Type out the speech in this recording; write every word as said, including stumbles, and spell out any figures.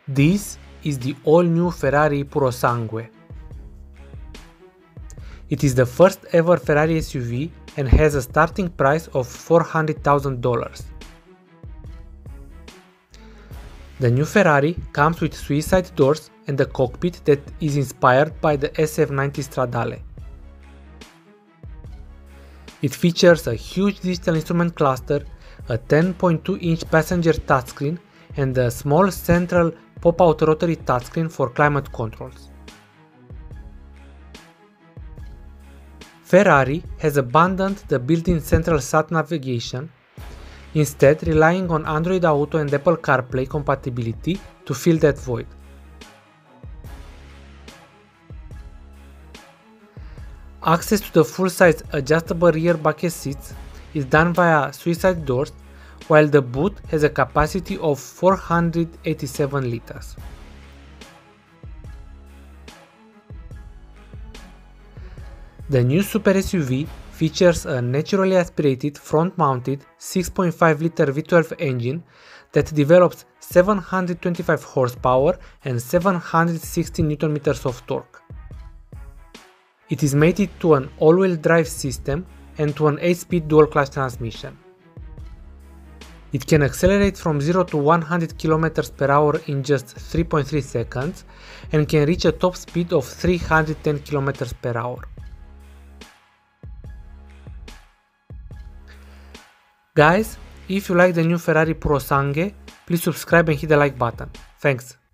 This is the all-new Ferrari Purosangue. It is the first ever Ferrari S U V and has a starting price of four hundred thousand dollars. The new Ferrari comes with suicide doors and a cockpit that is inspired by the S F ninety Stradale. It features a huge digital instrument cluster, a ten point two inch passenger touchscreen, and a small central pop-out rotary touchscreen for climate controls. Ferrari has abandoned the built-in central sat navigation, instead relying on Android Auto and Apple CarPlay compatibility to fill that void. Access to the full-size adjustable rear bucket seats is done via suicide doors, while the boot has a capacity of four hundred eighty-seven liters. The new Super S U V features a naturally aspirated front-mounted six point five liter V twelve engine that develops seven hundred twenty-five horsepower and seven hundred sixty newton meters of torque. It is mated to an all-wheel drive system and to an eight speed dual-clutch transmission. It can accelerate from zero to one hundred kilometers per hour in just three point three seconds and can reach a top speed of three hundred ten kilometers per hour. Guys, if you like the new Ferrari Purosangue, please subscribe and hit the like button. Thanks!